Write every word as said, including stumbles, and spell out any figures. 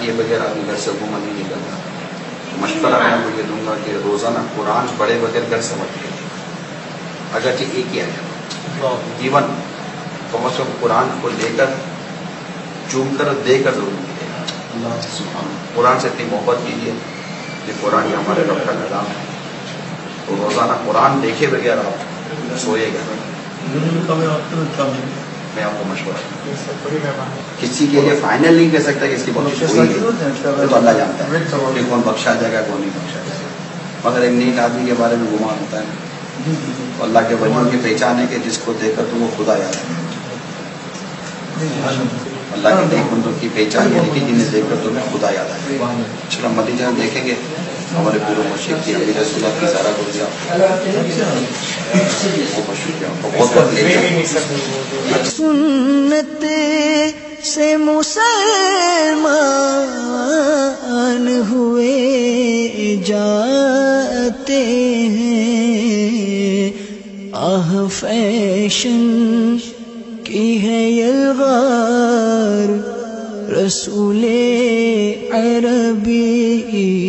کیے بغیر آدمی گھر سے عموماً نہیں نکلتا. مشورہ میں آپ کو یہ دوں گا کہ روزانہ قرآن پڑھے بغیر گھر سے مت نکلے، اگرچہ ایک ہی آیا ایون کم از کم قرآن کو لے کر چوم کر دے کر ضرور نکلے. قرآن سے اتنی محبت کیجیے کہ قرآن یہ ہمارے رب کا نظام ہے. تو روزانہ قرآن دیکھے بغیر آپ سوئے گا. میں آپ کو مشورہ کسی کے لیے فائنل نہیں کہہ سکتا کہ اس کی بخشش ہوئی ہے، تو اللہ جانتا ہے کہ کون بخشا جائے گا کون نہیں بخشا جائے گا. مگر ایک نیک آدمی کے بارے میں گمان ہوتا ہے تو اللہ کے ولیوں کی پہچان ہے کہ جس کو دیکھ کر تو وہ خدا یاد ہے. اللہ کے نیک بندوں کی پہچان یہ کہ جنہیں دیکھ کر تمہیں خدا یاد آئے. چلو نتیجہ دیکھیں گے ہمارے پورے مشرق کی امیر رسول کی سارا کو دیا سنت سے مسلمان ہوئے جاتے ہیں، آہ فیشن کی ہے یلغار رسول عربی